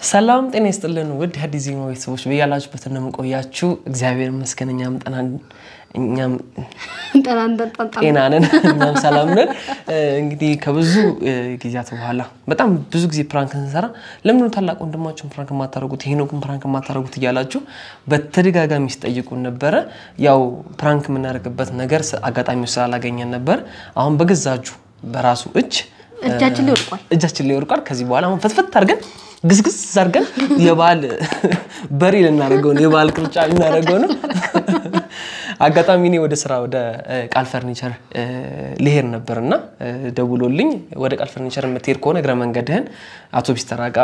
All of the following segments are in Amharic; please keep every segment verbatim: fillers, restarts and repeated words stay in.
ሰላም ጤና ይስጥልን ውድ ሀዲስ ዜማ ቤተሰቦች በያላችሁበት እንደምቆያችሁ እግዚአብሔር ይመስገን እኛም ጠናን እኛም ጠናን ጠጣጣ ጤናነን እኛም ሰላም ነን እንግዲህ ከብዙ ጊዜያት በኋላ በጣም ብዙ ጊዜ ፕራንክ እንሰራ ለምን ታላቅ ወንድማችሁን ፕራንክ ማታረጉት ይሄንኩን ፕራንክ ማታረጉት ይያላችሁ በተደጋጋሚ ሲጠይቁን ነበር ያው ፕራንክ ምናረግበት ነገር አጋጣሚው ስላላገኘን ነበር አሁን በገዛችሁ በራሱ እጅ እጃችን ላይ ወርቋል እጃችን ላይ ወርቋል ከዚህ በኋላ አሁን ፈትፈት አድርገን ግዝግዝ አድርገን የባል በሪ ልናረገው ነው የባል ቅርጫ ልናረገው ነው አጋጣሚ ነው ወደ ስራ ወደ ቃል ፈርኒቸር ልሄድ ነበርና ደውሎልኝ ወደ ቃል ፈርኒቸር መትሄድ ከሆነ እግረ መንገድህን አውቶቡስ ተራጋ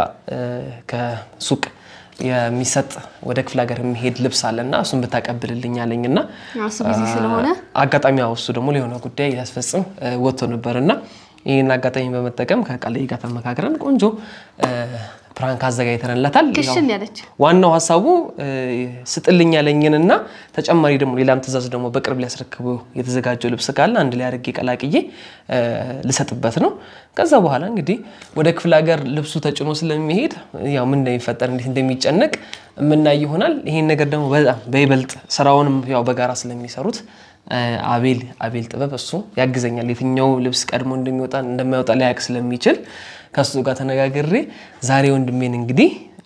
ከሱቅ የሚሰጥ ወደ ክፍለ ሀገር የሚሄድ ልብስ አለና እሱን በታቀብልልኝ አለኝና አሱ ቢዚ ስለሆነ አጋጣሚ አውሱ ደግሞ ለሆነ ጉዳይ ያስፈጽም ወጥቶ ነበርና ይሄን አጋጣሚ በመጠቀም ከቃልይ ጋር ተመካክረን ቆንጆ ፕራንክ አዘጋጅተንላታል ክሽን ያለች ዋናው ሐሳቡ ስጥልኝ ያለኝንና ተጨማሪ ደግሞ ሌላም ተዛዝ ደግሞ በቅርብ ሊያስረክቡ የተዘጋጀው ልብስ ካለ አንድ ላይ አርጌ ቀላቅዬ ልሰጥበት ነው ከዛ በኋላ እንግዲህ ወደ ክፍለ ሀገር ልብሱ ተጭኖ ስለሚሄድ ያው ምን እንደሚፈጠር እንዴት እንደሚጨነቅ ምንናይ ይሆናል ይሄን ነገር ደግሞ በጣም በይበልጥ ስራውንም ያው በጋራ ስለሚሰሩት አቤል አቤል ጥበብ እሱ ያግዘኛል የትኛው ልብስ ቀድሞ እንደሚወጣ እንደማይወጣ ሊያቅ ስለሚችል ከሱ ጋር ተነጋግሬ ዛሬ ወንድሜን እንግዲህ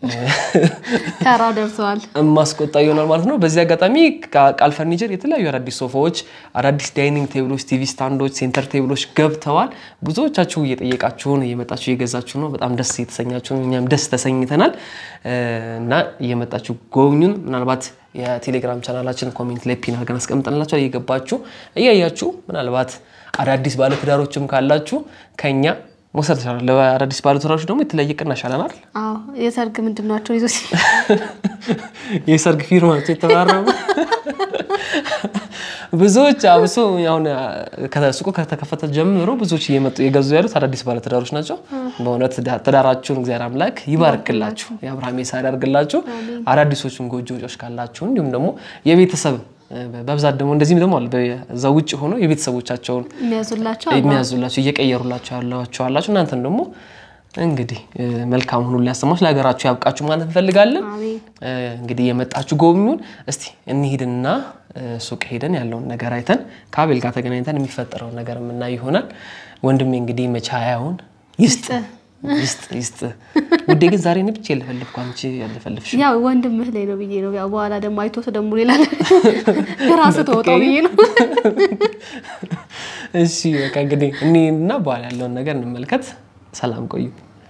ተራው ደርሷል ማስቆጣ ይሆናል ማለት ነው በዚህ አጋጣሚ ቃል ፈርኒቸር የተለያዩ አዳዲስ ሶፋዎች አዳዲስ ዳይኒንግ ቴብሎች ቲቪ ስታንዶች ሴንተር ቴብሎች ገብተዋል ብዙዎቻችሁ እየጠየቃችሁ ነው እየመጣችሁ እየገዛችሁ ነው በጣም ደስ እየተሰኛችሁ እኛም ደስ ተሰኝተናል እና እየመጣችሁ ጎብኙን ምናልባት የቴሌግራም ቻናላችን ኮሜንት ላይ ፒን አድርገን አስቀምጠንላችሁ እየገባችሁ እያያችሁ ምናልባት አዳዲስ ባለ ትዳሮችም ካላችሁ ከኛ ወሰድ ይችላል ለአዳዲስ ባለ ትዳሮች ደግሞ የተለየ ቅናሽ አለናል አዎ የሰርግ ምንድነው ይዞስ የሰርግ ፊርማቸው የተባረሩ ብዙዎች አብሶ ያውን ከሱቁ ከተከፈተ ጀምሮ ብዙዎች እየመጡ የገዙ ያሉት አዳዲስ ባለ ትዳሮች ናቸው በእውነት ትዳራችሁን እግዚአብሔር አምላክ ይባርክላችሁ የአብርሃም ይስሐቅ ያርግላችሁ አዳዲሶቹን ጎጆዎች ካላችሁ እንዲሁም ደግሞ የቤተሰብ በብዛት ደግሞ እንደዚህም ደግሞ አለ በዛው ውጭ ሆኖ የቤተሰቦቻቸውን የሚያዙላቸው የሚያዙላቸው እየቀየሩላቸው ያላችሁ አላችሁ እናንተን ደግሞ እንግዲህ መልካም ሁሉ ሊያሰማችሁ ለሀገራችሁ ያብቃችሁ ማለት እንፈልጋለን እንግዲህ የመጣችሁ ጎብኙን እስቲ እንሂድና ሱቅ ሄደን ያለውን ነገር አይተን ካቤል ጋር ተገናኝተን የሚፈጠረው ነገር ምንና ይሆናል ወንድሜ እንግዲህ መቻያውን ይስጥ ይስጥ ይስጥ ውዴ ግን ዛሬ ንብጭ የለፈልፍኩ አንቺ ያለፈልፍሽ ያው ወንድምህ ላይ ነው ብዬ ነው ያው በኋላ ደግሞ አይቶት ደግሞ ሌላ ራስ ተወጣው ብዬ ነው እሺ በቃ እንግዲህ እኔና በኋላ ያለውን ነገር እንመልከት ሰላም ቆዩ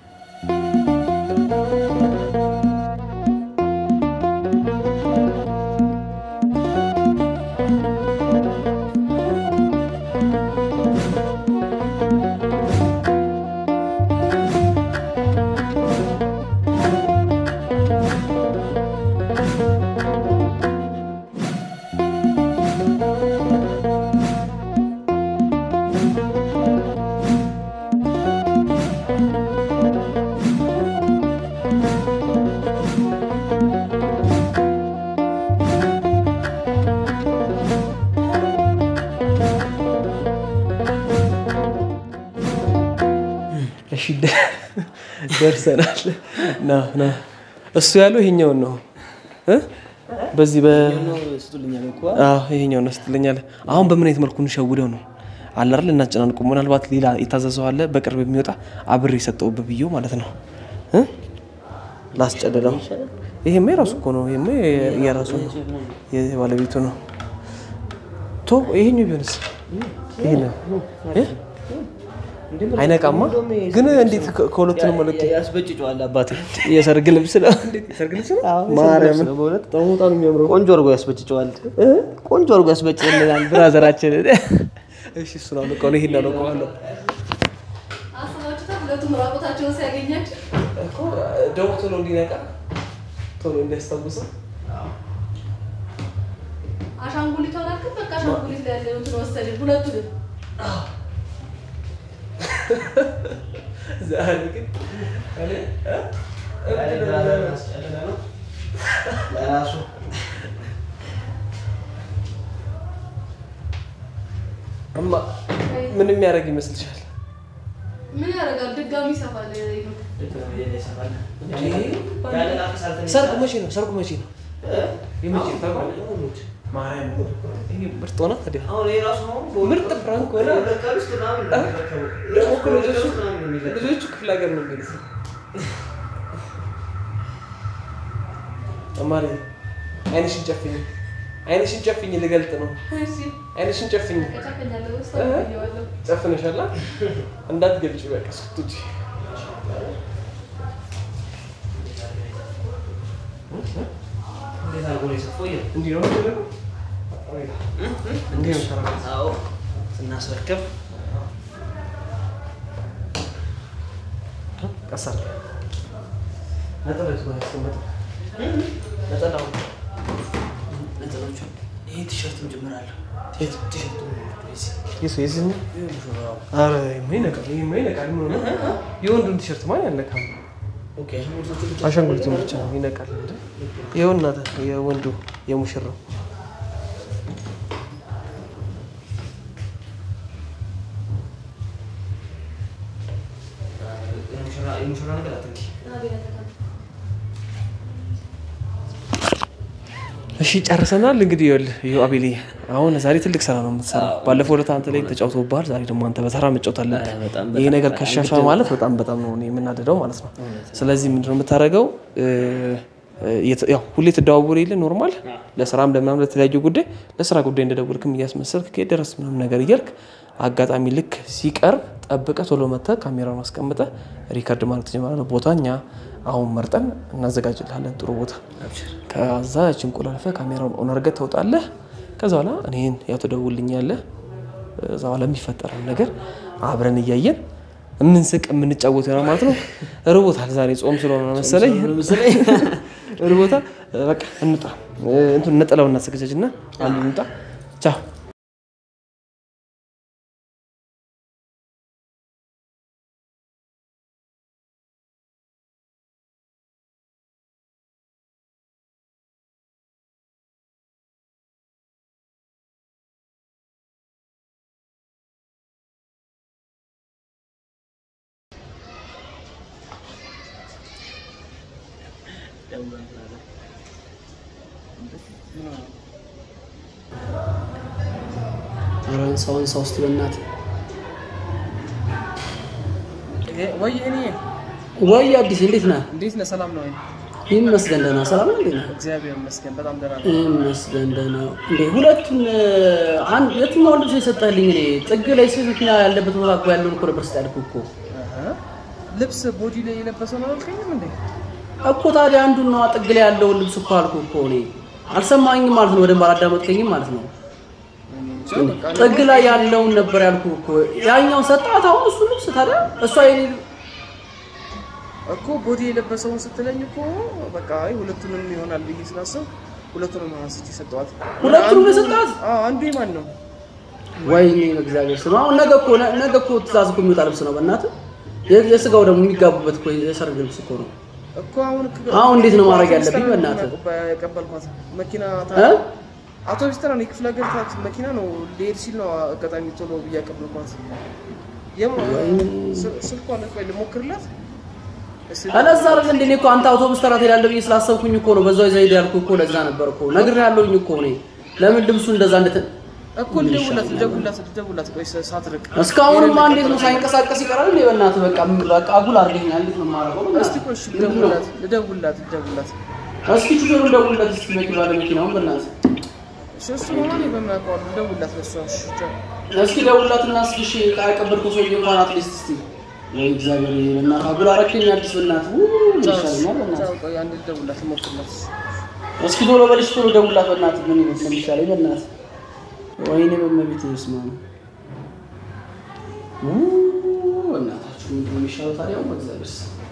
እሺ ደርሰናል ና ና እሱ ያለው ይሄኛው ነው እ በዚህ በ ስትልኛል እኮ አዎ ይሄኛው ነው ስትልኛል አሁን በምን አይነት መልኩ እንሸውደው ነው አለ አይደል እናጨናንቁ ምናልባት ሌላ የታዘዘው አለ በቅርብ የሚወጣ አብሬ የሰጠው በብየው ማለት ነው እ ላስጨደለው ይሄማ የራሱ እኮ ነው ይሄማ የራሱ የባለቤቱ ነው ቶ ይሄኛው ቢሆንስ ይሄ ነው እ አይነቃማ ግን እንዴት ከሁለቱም ማለት ያስበጭጫዋል አባቴ የሰርግ ልብስ ነው እንዴት የሰርግ ልብስ ነው ማርያም በእውነት ጠሙጣኑ የሚያምረው ቆንጆ አርጎ ያስበጭጫዋል ቆንጆ አርጎ ያስበጭልናል ብራዘራችን እሺ እሱ ነው ለቆ ነው ይሄን ነው ለቆ አለው አሰማችሁታ ሁለቱም ራቆታቸውን ሲያገኛችሁ እኮ ደው ቶሎ እንዲነቃ ቶሎ እንዲያስታውስ አሻንጉሊት ሆናክ በቃ አሻንጉሊት ላይ ያለው ተወሰደ ሁለቱንም አዎ ዛሬ ግን አለ ለራሱ አማ ምን የሚያረግ ይመስልሻል ምን ያረጋል ድጋሚ ሰፋለ ይሄ ድጋሚ እናደርጋለን። ሰርጉ መቼ ነው? ሰርጉ መቼ ነው? የመቼ ሰርጉ? ማርያም ይሄ ምርጥ ሆነ ታዲያ። አሁን ይሄ ራሱ ነው ምርጥ ፕራንክ ሆነ። ለቀርስ ምናምን ነው ደግሞ እኮ ልጆቹ ልጆቹ ክፍለ ሀገር ነው የሚሉት። አማሪ አይንሽን ጨፍኝ፣ አይንሽን ጨፍኝ ልገልጥ ነው። እሺ አይንሽን ጨፍኝ። ጨፍነሻል እንዳትገልጪ በቃ ስትውጪ። እንዴት አድርጎ ነው የሰፋው? እንዲህ ነው የሚደረገው። እንዲህ ነው ተራ። አዎ ስናስረክብ ቀሳል ነጠላው ነው ያስቀመጠው። ነጠላው ነጠላዎቹ ይሄ ቲሸርትም ጀምራለሁ። ቲሸርቱ ይሱ ይስኝ አረ ምን ነገር ይሄ ምን ነገር ምን ነው? የወንዱን ቲሸርት ማን ያለካም? ኦኬ ሙርቶቹ ብቻ አሻንጉሊቱ ብቻ ነው ይነቃል እንዴ? የወንዱ የወንዱ የሙሽራው የሙሽራ ነገር አትንኪ። እሺ ጨርሰናል። እንግዲህ ይኸውልህ ይኸው አቤልዬ አሁን ዛሬ ትልቅ ስራ ነው የምትሰራው። ባለፈው ዕለት አንተ ላይ ተጫውቶብሃል። ዛሬ ደግሞ አንተ በተራ መጫወት አለብህ። ይሄ ነገር ከሸፈ ማለት በጣም በጣም ነው የምናደደው ማለት ነው። ስለዚህ ምንድነው የምታደርገው? ያው ሁሌ ትደዋወል የለ ኖርማል ለስራም ለምናምን ለተለያዩ ጉዳይ ለስራ ጉዳይ እንደደወልክም እያስመሰልክ ከደረስ ምንም ነገር እያልክ አጋጣሚ ልክ ሲቀርብ ጠብቀህ ቶሎ መተህ ካሜራውን አስቀምጠህ ሪከርድ ማለት ትጀምራለህ። ቦታኛ አሁን መርጠን እናዘጋጅልሃለን ጥሩ ቦታ። ከዛ እቺን ቆላልፈህ ካሜራውን ኦን አድርገህ ትወጣለህ። ከዛ በኋላ እኔን ያው ትደውልልኛለህ። ከዛ በኋላ የሚፈጠረው ነገር አብረን እያየን እንንስቅ የምንጫወት ነው ማለት ነው። ርቦታል ዛሬ ጾም ስለሆነ መሰለኝ መሰለኝ ርቦታል። በቃ እንጣ እንትን ነጠላውን እናዘጋጅና አንዱ እንጣ ቻው። አራን ሰውን ሰው ውስጥ በእናት ወይ እኔ ወይ አዲስ እንዴት ነህ? እንዴት ነህ? ሰላም ነው ወይ? ይመስገን ደህና። ሰላም ነው እንዴ? እግዚአብሔር ይመስገን በጣም ደህና ነው። ይመስገን ደህና። እንዴ ሁለቱን አንድ የቱን ወንድ ሰው የሰጠህልኝ? እኔ ጥግ ላይ ስልክና ያለበት ቦታ እኮ ያለውን እኮ ነበር ስታልኩ እኮ ልብስ ቦዲ ላይ የለበሰው ነው አልከኝም እንዴ? እኮ ታዲያ አንዱን ነው ጥግ ላይ ያለውን ልብስ እኮ አልኩ እኮ እኔ አልሰማኝም ማለት ነው። ወደም አላዳመጥከኝም ማለት ነው። ጥግ ላይ ያለውን ነበር ያልኩ እኮ ያኛው ሰጣት። አሁን እሱ ልብስ ታዲያ እሷ የኔ እኮ ቦዲ የለበሰውን ስትለኝ እኮ በቃ አይ ሁለቱንም ይሆናል ብዬ ስላሰብ ሁለቱንም አንስቼ ሰጠዋት። ሁለቱንም ሰጣት? አዎ አንዱ የማን ነው? ወይኔ በእግዚአብሔር ስም አሁን ነገ እኮ ነገ እኮ ትእዛዝ እኮ የሚወጣ ልብስ ነው በእናትህ። የስጋው ደግሞ የሚጋቡበት እኮ የሰርግ ልብስ እኮ ነው እኮ። አሁን አሁን እንዴት ነው ማድረግ ያለብኝ በእናትህ? ቀበልኳት መኪና አውቶቡስ ተራ ነው ክፍለ ሀገር ታክሲ መኪና ነው ሊሄድ ሲል ነው አጋጣሚ ቶሎ ብዬ ቀበልኳት። ስልኳን ቆይ ልሞክርላት። አላዛ አይደል እንዴ? እኮ አንተ አውቶቡስ ተራ ትሄዳለህ ብዬ ስላሰብኩኝ እኮ ነው በዛው ይዘህ ሄድ ያልኩህ እኮ ለዛ ነበር እኮ ነግሬሃለሁኝ እኮ እኔ ለምን ልብሱ እንደዛ እንደተ እኮ ደውላት ደውላት ደውላት ቆይ ሳትርቅ እስካሁንማ እንዴት ነው ሳይንቀሳቀስ ይቀራል እንዴ? በእናትህ በቃ በቃ አጉል አድርገኛል። እንዴት ነው የማደርገው? እስቲ ቆይ እሺ ደውላት ደውላት ደውላት እስኪ ሹፌሩን ደውላት እስኪ መኪና ለመኪናውን በእናትህ እሺ እሱ ማን ይበማቀው ደውላት ለሷ እሺ እስኪ ደውላትና እስኪ እሺ ካቀበልኩ ሰው እንኳን አትሊስት እስቲ ወይ እግዚአብሔር እና አጉል አደረከኝ አዲስ በእናትህ ይሻላል በእናትህ ቆይ አንዴ ደውላት ሞክርላት እስኪ ቶሎ በልሽ ቶሎ ደውላት በእናትህ ምን ይመስል ይሻላል በእናትህ ወይኔ በመቤት ይስማ ነው እናታችሁ ምን ይሻላል ታዲያ በእግዚአብሔር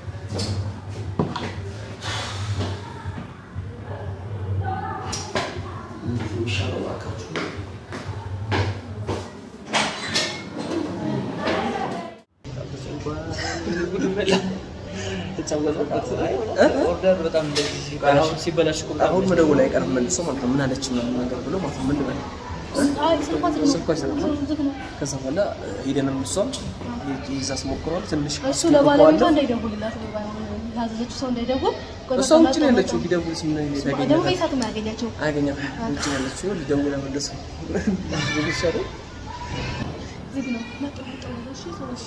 ምን ይሻላል አካችሁ ኦርደር በጣም እንደዚህ አሁን ሲበላሽ እኮ አሁን መደወል አይቀርም መልሶ ማለት ነው። ምን አለች ምናምን ነገር ብሎ ማለት ነው። ምን ልበል ስልኳ ከዛ በኋላ ሄደንም እሷም ይዛስ ሞክሯል ትንሽ እሱ ለባለቤቷ እንዳይደውልላት ነው የታዘዘችው ሰው እንዳይደውል እሷ ውጭ ነው ያለችው ቢደውልስ ምን ያገኛል ደግሞ በይሳቱ ማያገኛቸው አያገኛም ውጭ ነው ያለችው ሊደውል መለሰ ልብሻለ ዝግ ነው መጥቶ እሺ ሰዎች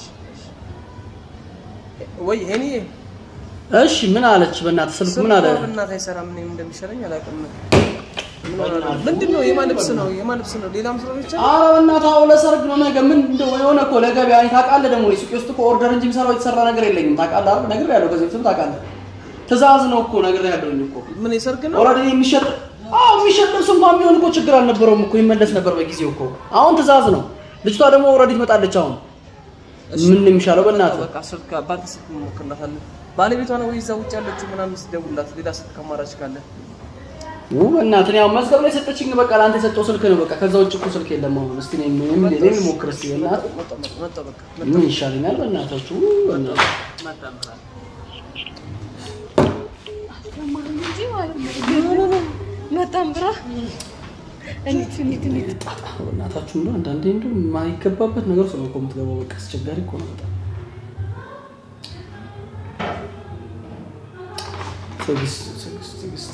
ወይ እኔ እሺ ምን አለች በእናት ስልክ ምን አለ በእናት አይሰራ ምን እንደሚሻለኝ አላውቅም ምንድነው የማልብስ ነው የማልብስ ነው ሌላም ስራ ብቻ አረ በእናትህ አው ለሰርግ ነው ነገ ምን እንደው የሆነ እኮ ለገበያ አይታ ቃል ደግሞ ሱቅ ውስጥ እኮ ኦርደር እንጂ የሚሰራው የተሰራ ነገር የለኝም ታውቃለህ አይደል ነገር ያለው ከዚህ ፍም ታውቃለህ ትእዛዝ ነው እኮ ነገር ያለውኝ እኮ ምን ይሰርግ ነው ኦሬዲ የሚሸጥ አው የሚሸጥ ልብስ እንኳን ቢሆን እኮ ችግር አልነበረውም እኮ ይመለስ ነበር በጊዜው እኮ አሁን ትእዛዝ ነው ልጅቷ ደግሞ ኦሬዲ ትመጣለች አሁን ምን የሚሻለው በእናትህ በቃ ስልክ አባት ስልክ ሞክርላታለህ ባለቤቷ ነው ወይ እዛው ውጭ ያለችው ምናምን ሲደውልላት ሌላ ስልክ አማራጭ ካለ ው እናንተ ያው መዝገብ ላይ ሰጠችኝ በቃ ላንተ የሰጠው ስልክ ነው በቃ ከዛው ውጭ እኮ ስልክ የለም አሁን እስቲ ነኝ ምን ምን ሞክር እስቲ እናት መጣ በቃ ምን ይሻለኛል በእናታችሁ እናት መጣ መጣ መጣም ብራ እንዴት እንዴት እንዴት እናታችሁ ነው አንዳንዴ እንደው የማይገባበት ነገር ሰው እኮ የምትገባው በቃ አስቸጋሪ እኮ ነው በጣም ትግስት ትግስት ትግስት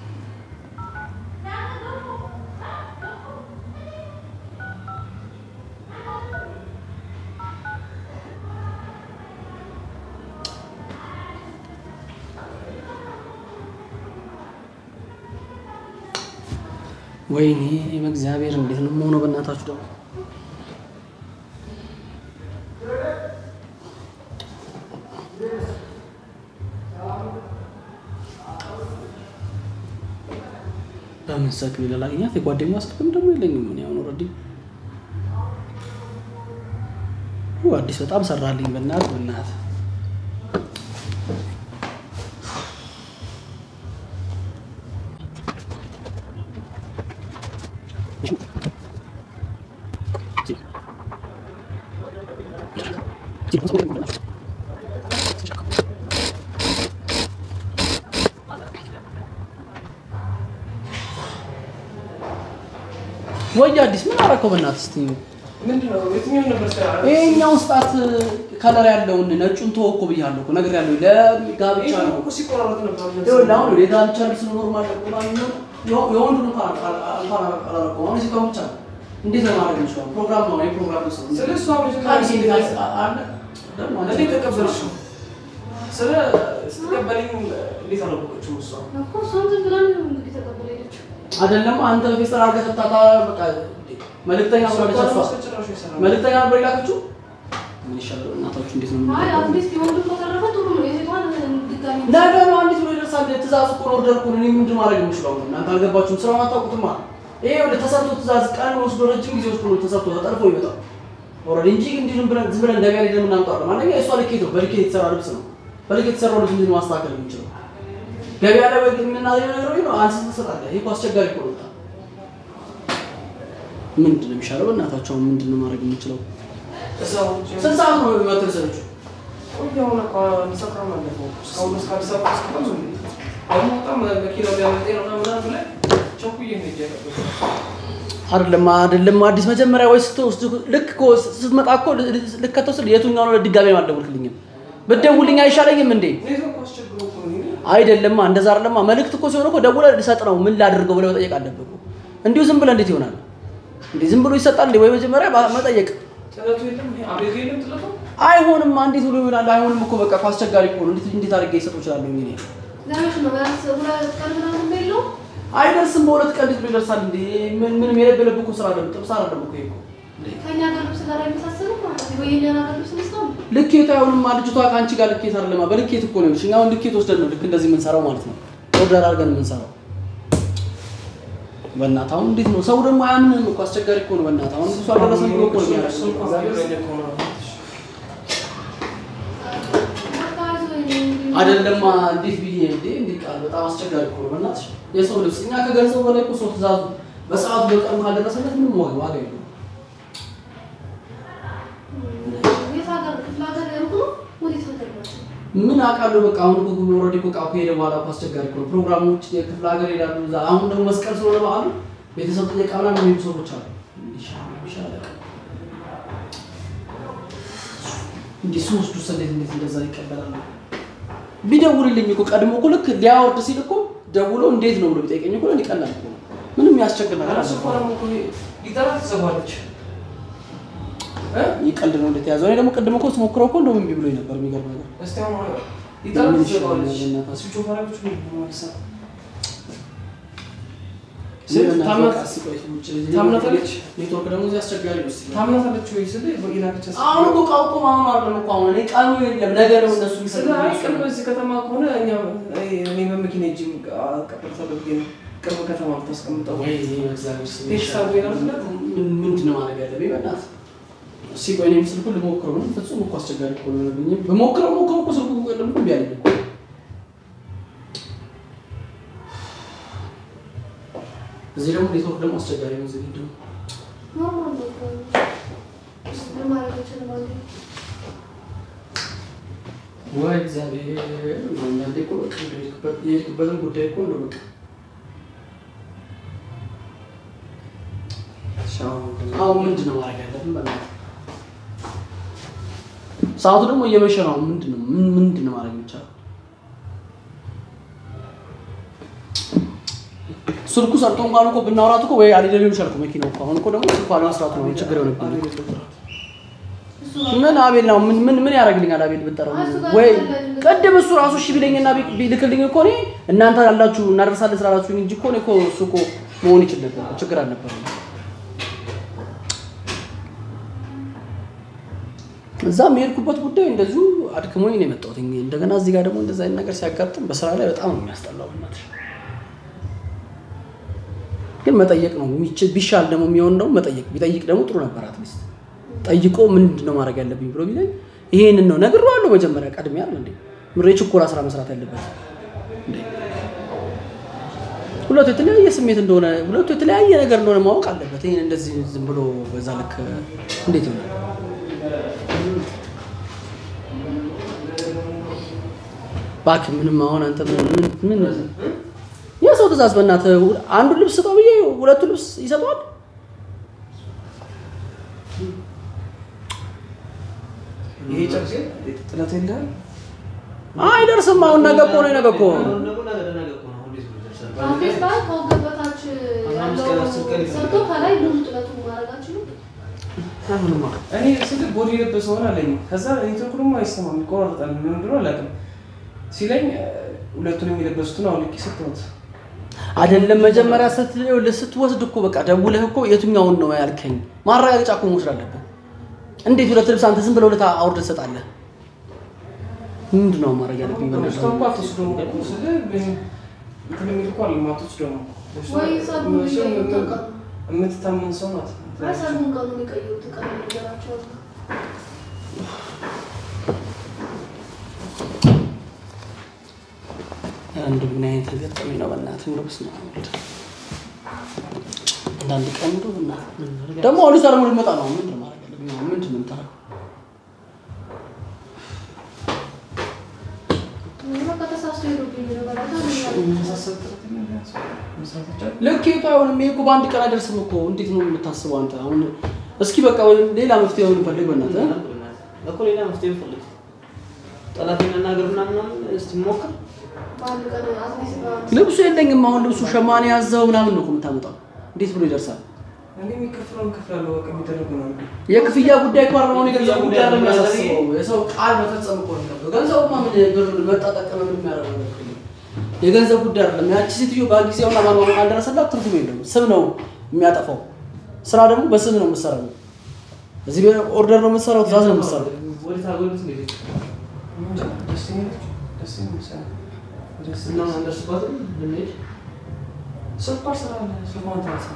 ወይኔ በእግዚአብሔር እንዴት ነው የምሆነው በእናታችሁ ደግሞ በምን ሰክ ቢላ ላግኛት የጓደኛዋ ስልክም ደግሞ የለኝም ምን ያው ነው ኦሬዲ ወይ አዲስ በጣም ሰራልኝ በእናት በእናት ወይ አዲስ ምን አረከው በእናትህ እስቲ ምንድነው የትኛው ነበር ስራ ይሄኛው ስጣት ከለር ያለውን ነጩን ተወኮ ብያለሁ እኮ ነገር ያለው ለጋብቻ ነው እኮ ሲቆራረጥ ነበር ይኸውልህ አሁን ለጋብቻ ልብስ ኖርማል ነው የወንዱ ነው አልፋራ አላረከው አሁን ሲቆም ብቻ እንዴት ነው ማድረግ እንችላለን ፕሮግራም ነው ይሄ ፕሮግራም ነው ስለሱ አሁን አለ ደግሞ አንዴ ተቀበልሽ ስለ ስትቀበልኝ እንዴት አላወቀችው እሷ እኮ ሰንት ብለን እንግዲህ ተቀበለች አይደለም አንተ በፌስታል አድርገህ ተጣጣ በቃ መልእክተኛ ነው ተሰፋ መልእክተኛ ነው ይላከችው ምን ይሻላል እናታችሁ እንዴት ነው አይ አትሊስት የወንዱ ከተረፈ ጥሩ ነው የሴቷን ድጋሚ ነገር ነው አንዲት ነው ይደርሳል ትእዛዝ እኮ ኦርደር እኮ ነው ምንድን ማድረግ የምችለው እናንተ አልገባችሁም ስራውን አታውቁትማ ይሄ ወደ ተሰርቶ ትእዛዝ ቀን ወስዶ ረጅም ጊዜ ወስዶ ነው ተሰርቶ ተጠልፎ ይመጣል ኦሬዲ እንጂ እንዲህ ዝም ብለን ዝም ብለን ገበያ ላይ እንደምናምጣው አንደኛ እሷ ልኬት ነው በልኬት የተሰራ ልብስ ነው በልኬት የተሰራው ልብስ ምንድን ማስተካከል የምንችለው ገበያ ላይ ወይ የምናደርገው ነገር ነው አንተ ተሰጣለህ ይሄ አስቸጋሪ እኮ ነው ምንድን ነው የሚሻለው እናታችሁ ምንድን ነው ማድረግ የምንችለው እዛው ስንት ሰዓት ነው የማትሰሩት ያው ነው ከሚሰራው ማለት ነው እስካሁን እስከ አዲስ አበባ እስከሆነ አሁን በጣም በኪሎ ሊያመጣ ነው ምናምን ብለ ቸኩዬ ነው ይጀራል አይደለም አይደለም አዲስ መጀመሪያ ወይ ስትወስድ ልክ እኮ ስትመጣ እኮ ልክ ከተወሰደ የቱኛው ነው ለድጋሜ ማልደውልልኝም በደውልኝ አይሻለኝም እንዴ ኔትወርክ አስቸግሮ እኮ ነው አይደለም እንደዛ አይደለም መልእክት እኮ ሲሆን እኮ ደውለህ ልሰጥ ነው ምን ላድርገው ብለህ መጠየቅ አለብህ እንዴው ዝም ብለህ እንዴት ይሆናል እንዴ ዝም ብሎ ይሰጣል እንዴ ወይ መጀመሪያ መጠየቅ ጥለቱ የለም አቤት የለም ጥለቱ አይሆንም አንዴት ብሎ ይሆናል አይሆንም እኮ በቃ አስቸጋሪ እኮ ነው እንዴት እንዴት አድርጌ ይሰጡ ይችላል ነው እኔ ለምን ነው ባስ ሁለት ቀን ምናምን ነው አይደርስም በሁለት ቀን እንዴት ይደርሳል እንዴ ምን ምንም የለበለብ እኮ ስራ አይደለም ጥብስ አይደለም እኮ ይሄ ከኛ ጋር ልብስ ጋር የሚሳሰሩ ማለት ነው ወይ የኛ ጋር ልብስ ነው ልኬት አይሆንም ልጅቷ ካንቺ ጋር ልኬት አይደለም በልኬት እኮ ነው እኛ አሁን ልኬት ወስደን ነው ልክ እንደዚህ ምን ሰራው ማለት ነው ኦርደር አድርገን ምን ሰራው በእናትህ አሁን እንዴት ነው ሰው ደግሞ አያምንም እኮ አስቸጋሪ እኮ ነው በእናትህ አሁን እሱ አደረሰን ብሎ እኮ ነው አይደለም እንዴት ብዬ እንዴ እንዴ ቃል በጣም አስቸጋሪ እኮ ነው በእናትህ የሰው ልብስ እኛ ከገንዘቡ በላይ እኮ ሰው ትእዛዙ በሰዓቱ በቀን ካልደረሰለት ምንም ዋጋ ዋጋ የለውም ምን አቃለው በቃ አሁን እኮ ኦሬዲ እኮ ቃው ሄደ በኋላ እኮ አስቸጋሪ እኮ ነው ፕሮግራሞች የክፍለ ሀገር ሄዳሉ አሁን ደግሞ መስቀል ስለሆነ በዓሉ ቤተሰብ ተጠቃምና ነው የሚሉ ሰዎች አሉ ኢንሻአላህ ኢንሻአላህ እንዴ ሶስት ዱስ እንዴት እንዴት እንደዛ ይቀበላሉ ቢደውልልኝ እኮ ቀድሞ እኮ ልክ ሊያወርድ ሲል እኮ ደውሎ እንዴት ነው ብሎ ቢጠይቀኝ እኮ ለኔ ቀላል እኮ ነው ምንም ያስቸግር ነገር አልሰፋም እኮ ሊጠራ ተዘባለች እ ይቀልድ ነው እንደተያዘው እኔ ደግሞ ቀድሞ እኮ ስሞክረው እኮ እንደውም እምቢ ብሎኝ ነበር የሚገርም ነገር እስቲ አሁን ሊጠራ ተዘባለች እሱ ቾፈራዎች ነው ማለት ነው ታምናታለች ኔትወርክ ደግሞ እዚህ አስቸጋሪ ነው ታምናታለች ወይ ስለ በኢላክቻ አሁን እኮ ቃውቆ አሁን አይደለም እኮ አሁን እኔ ቃሉ የለም ነገ ነው እነሱ ይሰራል ቅርብ እዚህ ከተማ ከሆነ እኛ እኔ በመኪና እጅ አቀበልታለሁ ግን ቅርብ ከተማ ተስቀምጠው ወይ እግዚአብሔር ስም ቴክሳው ይላል ምንድን ነው ማድረግ ያለብኝ በእናትህ እስኪ ቆይ እኔም ስልኩን ልሞክረው ነው ፍጹም እኮ አስቸጋሪ እኮ ነው ብዬ በሞክረው ሞክረው እኮ ስልኩ የለም እኮ ቢያለኝ እኮ እዚህ ደግሞ ኔትወርክ ደግሞ አስቸጋሪ ነው እዚህ ደግሞ ኖርማል ነው ለማለት ይችላል ወይ እግዚአብሔር ማንኛውም እኮ የሄድክበትን ጉዳይ እኮ እንደው በቃ አሁን ምንድን ነው ማድረግ ያለብን በእናትህ ሰዓቱ ደግሞ እየመሸ ነው ምንድን ነው ምንድን ነው ማድረግ የሚቻለው ስልኩ ሰርቶ እንኳን እኮ ብናወራት እኮ ወይ አልደለም ይችላል እኮ መኪናው እኮ አሁን እኮ ደግሞ ስልኩ አለመስራቱ ነው ችግር የሆነብኝ ምን አቤል ነው ምን ምን ምን ያደርግልኛል አቤል ብጠራው ወይ ቀደም እሱ ራሱ እሺ ቢለኝና ቢልክልኝ እኮ እኔ እናንተ ያላችሁ እናደርሳለን ስላላችሁ እንጂ እኮ ነው እኮ እሱ እኮ መሆን ይችላል ነበር ችግር አልነበረም እዛም የሄድኩበት ጉዳይ እንደዚሁ አድክሞኝ ነው የመጣሁት እንደገና እዚህ ጋር ደግሞ እንደዛ አይነት ነገር ሲያጋጥም በስራ ላይ በጣም ነው የሚያስጠላው እናት ግን መጠየቅ ነው ቢሻል ደግሞ የሚሆን ነው መጠየቅ ቢጠይቅ ደግሞ ጥሩ ነበር አትሊስት ጠይቆ ምንድነው ማድረግ ያለብኝ ብሎ ቢለኝ ይሄንን ነው ነግሬዋለሁ መጀመሪያ ቀድሜ አይደል እንዴ ምሬ ችኮላ ስራ መስራት ያለበት እንዴ ሁለቱ የተለያየ ስሜት እንደሆነ ሁለቱ የተለያየ ነገር እንደሆነ ማወቅ አለበት ይሄን እንደዚህ ዝም ብሎ በዛ ልክ እንዴት ነው ባክ ምንም አሁን አንተ ምን ምን የሰው ተዛዝ በእናትህ አንዱ ልብስ ሰጠው ብዬ ሁለቱ ልብስ ይሰጣል ይሄ ጨርሴ ጥላት ይላል አይደርስም አሁን ነገ እኮ ነው ነገ እኮ አዲስ ባል ከወገበታች ያለው ሰርቶ ከላይ ብዙ ጥለቱ ማረጋችሁ እኔ ስለ ቦዲ ለበሰው ሆነ አለኝ ከዛ ኔትወርክ ደግሞ አይሰማም ይቆራረጣል ምን እንደሆነ አላውቅም ሲለኝ ሁለቱንም የለበሱት ነው አውልቂ ሰጥቶት አይደለም መጀመሪያ ስትለው ለስትወስድ እኮ በቃ ደውለህ እኮ የትኛውን ነው ያልከኝ ማረጋገጫ እኮ መውሰድ አለብህ እንዴት ሁለት ልብስ አንተ ዝም ብለው ለታ አውርደ ሰጣለህ ምንድነው ማረጋ ያለብኝ በእናትህ ስቶፓት ወስዶ ነው ስለ እንትን የሚልኩ አለ ማቶች ደግሞ ወይ ሳቡ የምትታመን ሰው ናት ራሳቸውን ቀኑ ይቀይሩት ቀኑ ይገራቸው አንድ ምን አይነት ገጠመኝ ነው በእናትህ ነው በስመ አብ አንዳንድ ቀን ነው በእናትህ ደግሞ አሁን ሰርሙ ሊመጣ ነው ምንድነው ማረጋ ያለብኝ ምንድነው የምታረገው ለክ ይጣውን ሜኩ ባንድ ቀን አይደርስም እኮ እንዴት ነው የምታስበው አንተ አሁን እስኪ በቃ ሌላ መፍትሄው እንፈልግ በእናትህ እኮ ሌላ መፍትሄ እንፈልግ ጠላቴና ናገርና ምናምን እስቲ ሞክር ልብሱ የለኝም አሁን ልብሱ ሸማኔ ያዘው ምናምን ነው የምታመጣው እንዴት ብሎ ይደርሳል እኔ የሚከፍለውን ከፍላለሁ በቃ የሚደረገው ነው የክፍያ ጉዳይ እኮ አርማው ነገር ገንዘብ ጉዳይ አይደለም ያሳስበው የሰው ቃል መፈጸም እኮ ነው ገንዘቡማ ምን ብር መጣጣቀም ምን የሚያደርገው ነገር የገንዘብ ጉዳይ አይደለም ያቺ ሴትዮ ባጊዜውና ማማው አልደረሰላት ትርጉም የለውም ስም ነው የሚያጠፋው ስራ ደግሞ በስም ነው የምትሰራው እዚህ ኦርደር ነው የምትሰራው ትእዛዝ ነው የምትሰራው ወደ ታጎልት ነው ደስተኛ ደስተኛ ሰው እና አንደርስባት ለምን ሱፐር ስራ ነው ሱፐር ታሳ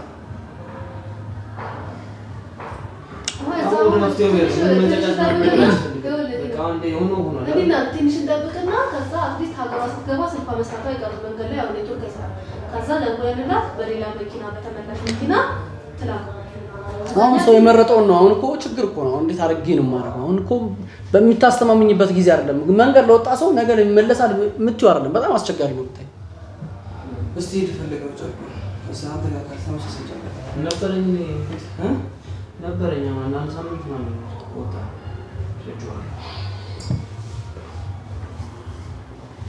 አሁን መፍትሄው ነው መጨረሻ ነው በቃ አንዴ ሆኖ ሆኖ እና ትንሽ እንደብቅና ከዛ አትሊስት ሀገሯ ስትገባ ስልኳ መስራቷ አይቀርም መንገድ ላይ አሁን ኔትወርክ አይሰራም ከዛ ደውለንላት በሌላ መኪና በተመላሽ መኪና ትላካ አሁን ሰው የመረጠው ነው አሁን እኮ ችግር እኮ ነው እንዴት አድርጌ ነው ማረጋው አሁን እኮ በሚታስተማምኝበት ጊዜ አይደለም መንገድ ለወጣ ሰው ነገር ይመለሳል ምትዩ አይደለም በጣም አስቸጋሪ ነው ታይ እስቲ ይፈልገው ጫቁ ሰዓት ጋር ተመሳሳይ ጫቁ ነበረኝ እ ነበረኝ አሁን አንድ ሳምንት ማለት ነው ወጣ ሸጫው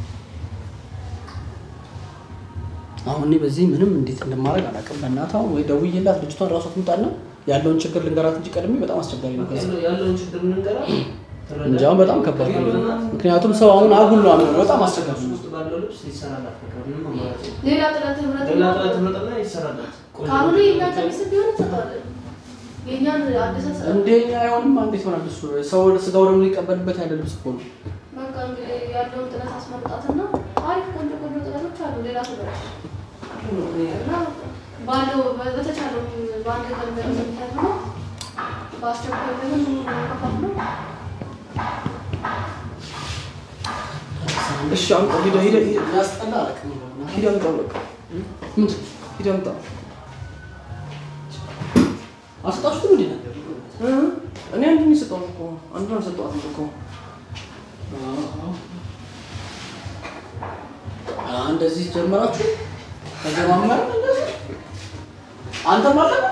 አሁን እኔ በዚህ ምንም እንዴት እንደማደርግ አላውቅም። በእናትህ ወይ ደውዬላት ልጅቷን ራሷ ትምጣና ያለውን ችግር ልንገራት እንጂ ቀድሜ በጣም አስቸጋሪ ነው። ከዚህ ያለውን ችግር ልንገራ እንጂ አሁን በጣም ከባድ ነው። ምክንያቱም ሰው አሁን አጉል ነው አሁን በጣም አስቸጋሪ ነው። ውስጥ ባለው ልብስ ይሰራላት ምንም ማለት ነው። ሌላ ጥላት ምረጥ ሌላ ጥላት ምረጥና ይሰራላት ካሁን ይላ ቀሚስ ቢሆን ተጣጣለ የኛን አዲስ እንደኛ አይሆንም። እንዴት ሆነ እሱ ሰው ስጋው ደግሞ ሊቀበልበት ያለ ልብስ እኮ ነው። በቃ እንግዲህ ያለውን ጥላት አስመጣትና አሪፍ ቆንጆ ቆንጆ ጥላቶች አሉ። ሌላ ሰው እና ባለው በተቻለው ባንክ ገንዘብ ነው ባስቸኳይ ምን ማከፋፍ ነው። እሺ አሁን ሂደ ሂደ ያስጠላ አለቀም ሂደ አምጣው በቃ ምን ሂደ አምጣው አስጣችሁ ምን ይላል እኔ አንዱን ሰጠው እኮ አንዱን ሰጠው እኮ አ እንደዚህ ጀመራችሁ ተጀማመረ እንደዚህ አንተ ማለት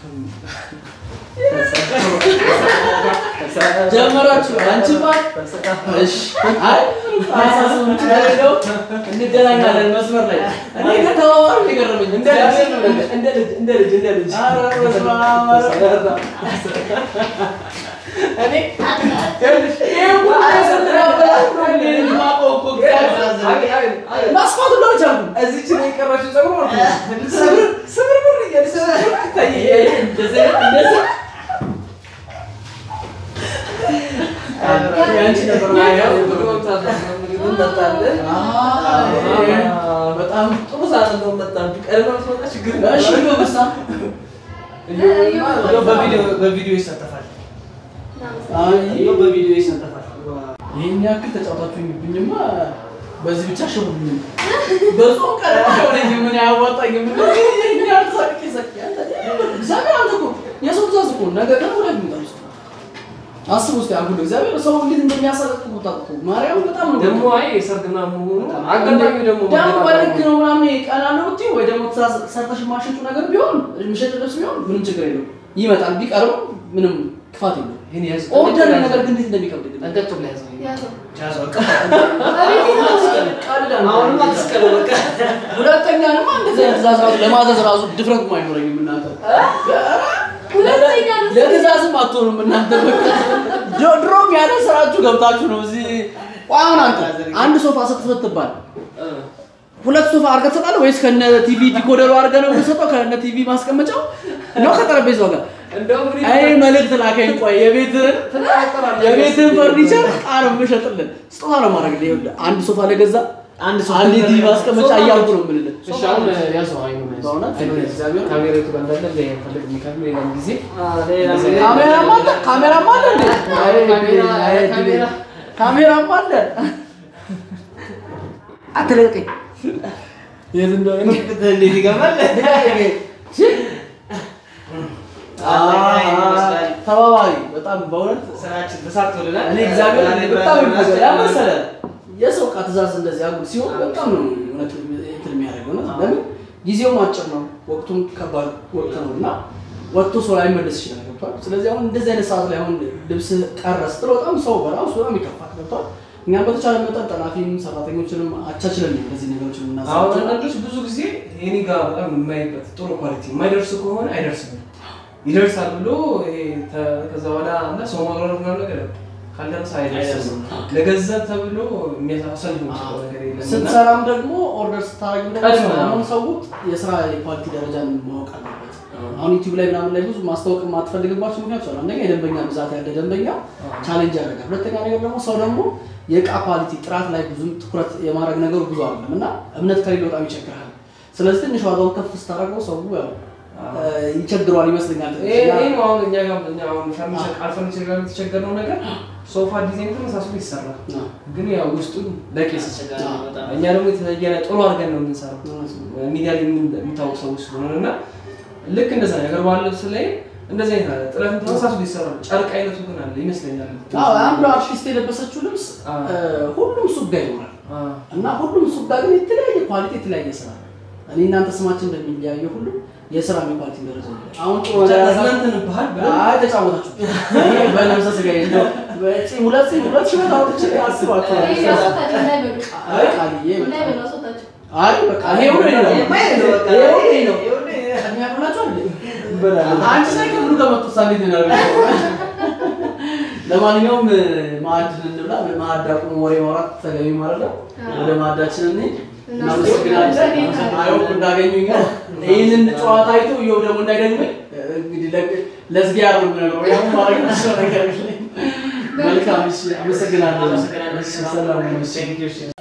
ጀመራችሁ አንቺ ማለት እሺ አይ አሳሰው እንችላለን እንገናኛለን መስመር ላይ እኔ ከተዋዋሩ ይገርመኝ እንደ እንደ እንደ ልጅ እንደ ልጅ አረ መስማማር እኔ ከልሽ ይሄው አይሰጥራበላሽ ነው ለኔ ማቆቆ ማስፋቱ ነው ቻሉ እዚች ነው የቀረችው ፀጉር ማለት ነው ስብር ስብር ብር እያለ ታየ እንደዚህ እንደዚህ ያንቺ ነበር ማያው በጣም ጥሩ ሰዓት ነው መጣን ቀርበው ተወጣ ችግር እሺ ነው በሳ በቪዲዮ በቪዲዮ ይሳተፋል አይ ነው በቪዲዮ ይሳተፋል ይሄን ያክል ተጫውታችሁኝብኝማ በዚህ ብቻ ሸውኝ በጾም ቀረው ነው ምን ያዋጣኝ ምን ይሄን ያልሳቅ ይሰቅ ያንተ እግዚአብሔር አንተ እኮ የሰው ትእዛዝ እኮ ነገ ቀን ወደ ምንጠርስ አስቡ እስቲ አጉል እግዚአብሔር ሰው እንዴት እንደሚያሳቅቁ ታጥቁ ማርያም በጣም ነው ደሞ አይ ሰርግና መሆኑ አጋጣሚ ደሞ ደሞ ወልክ ነው ምናምን ቀናለው እቲ ወይ ደሞ ሰርተሽ ማሽጡ ነገር ቢሆን ምሽጥ ልብስ ቢሆን ምንም ችግር የለውም ይመጣል ቢቀርብ ምንም ክፋት የለውም ይሄን ያዝ ኦርደር ነገር ግን እንዴት እንደሚከብድ ግን አንተ ጥሩ ያዝ ያዘው ቻዛው ቃልዳን አሁንም አትስቀለው በቃ ሁለተኛ ደግሞ እንደዚህ ትእዛዝ ራሱ ለማዘዝ ራሱ ድፍረት ማይኖረኝም እናንተ ሁለተኛ ለትእዛዝም አትሆኑም እናንተ በቃ ድሮም ያለ ስራችሁ ገብታችሁ ነው እዚህ ቋውን አንተ አንድ ሶፋ ስትፈትባል ሁለት ሶፋ አርገህ ተጣለ ወይስ ከነ ቲቪ ዲኮደሩ አርገህ ነው የምትሰጠው ከነ ቲቪ ማስቀመጫው ነው ከጠረጴዛው ጋር እንደው ምን አይ መልእክት ላከኝ ቆይ የቤትህን የቤትህን ፈርኒቸር ቃል ምሸጥልን ስጦታ ነው ማድረግ ይኸውልህ አንድ ሶፋ ለገዛ አንድ ሶፋ አንድ ቲቪ ማስቀመጫ እያልኩ ነው የምልህ እሺ አሁን ያዘው አይኑ በእውነት እግዚአብሔር ካሜራቱ ጋር እንዳለ ለይፈልግ የሚካፈል ሌላም ጊዜ ካሜራማ አለ ካሜራማ አለ እንዴ ካሜራ ካሜራ ካሜራማ አለ አትለቀኝ የት እንደሆነ እንዴት ይገባል ተባባሪ በጣም በእውነት ስራችን ተሳክቶልናል እኔ እግዚአብሔር በጣም ይመስገን ያመሰለ የሰው ቃ ትእዛዝ እንደዚህ አጉል ሲሆን በጣም ነው እውነት እንትን የሚያደርገው ነው ለምን ጊዜው አጭር ነው ወቅቱም ከባድ ወቅት ነውና ወጥቶ ሰው ላይ መልስ ይችላል ገብቷል ስለዚህ አሁን እንደዚህ አይነት ሰዓት ላይ አሁን ልብስ ቀረስ ጥሎ በጣም ሰው በራሱ በጣም ይከፋል ገብቷል እኛ በተቻለ መጠን ጠላፊም ሰራተኞችንም አቻችለን ነው እንደዚህ ነገሮችን እናሳው አሁን አንዳንዶች ብዙ ጊዜ የኔ ጋር በጣም የማይበት ጥሩ ኳሊቲ የማይደርስ ከሆነ አይደርስም ይደርሳል ብሎ ይሄ ከዛ በኋላ እና ሰው ማግረር ነው ነገር ካልደረሰ አይደርስም ለገንዘብ ተብሎ የሚያሳሰል ነው ነገር የለም ስትሰራም ደግሞ ኦርደር ስታረግ ደግሞ አሁን ሰው የስራ ኳሊቲ ደረጃን ማወቅ አለበት አሁን ዩቲዩብ ላይ ምናምን ላይ ብዙ ማስተዋወቅ ማትፈልግባቸው ምክንያቶች አሉ አንደኛ የደንበኛ ብዛት ያለ ደንበኛ ቻሌንጅ ያደርጋል ሁለተኛ ነገር ደግሞ ሰው ደግሞ የቃ ኳሊቲ ጥራት ላይ ብዙም ትኩረት የማድረግ ነገር ብዙ አይደለም እና እምነት ከሌለው በጣም ይቸግራል ስለዚህ ትንሽ ዋጋውን ከፍ ስታረገው ሰው ያው ይቸግራል ይመስለኛል ይሄ ነው አሁን እኛ ጋር እኛ አሁን ፈርኒቸር ካልፈርኒቸር ጋር የተቸገረው ነገር ሶፋ ዲዛይን ተመሳስሎ ይሰራል ግን ያው ውስጡ ለቄስ እኛ ደግሞ የተለየ ጥሩ አድርገን ነው የምንሰራው ሚዲያ ላይ የሚታወቅ ሰው ስለሆነና ልክ እንደዛ ነገር ባለው ስለይ እንደዚህ አይነት ጥረት ተመሳስሎ ይሰራል ጨርቅ አይነቱ ግን አለ ይመስለኛል አዎ አንዱ አርቲስት የለበሰችው ልብስ ሁሉም ሱቅ ጋር ይኖራል እና ሁሉም ሱቅ ጋር ግን የተለያየ ኳሊቲ የተለያየ ስራ እኔ እናንተ ስማችን እንደሚለያየው ሁሉ የስራ ኳሊቲ ደረጃ አሁን ጥሩ ተዝናንተን ባህል አይ ተጫወታችሁ ይሄ በለምሰ ስጋ እንደው በጪ ሁለት ሲ ሁለት ሺህ ታውጥቼ አስባችሁ አይ ቃልዬ አይ በቃ ይሄው ነው የማይለው በቃ ይሄው ነው ይሄው ነው ከኛ ብላችሁ አንቺ ሳይከፍሉ ከመጡ ሳሌት ነው ለማንኛውም ማዕድን እንብላ ማዕድ አቁሞ ወሬ ማውራት ተገቢ ማለት ነው ወደ ማዕዳችን እንሂድ እናመሰግናለን አየው እንዳገኙኝ ይሄንን ጨዋታ አይቶ ይኸው ደግሞ እንዳይደግመኝ እንግዲህ ለዝጊያር ነው የምነግረው ያው ማድረግ ነው ነገር መልካም እሺ አመሰግናለሁ ሰላም ነው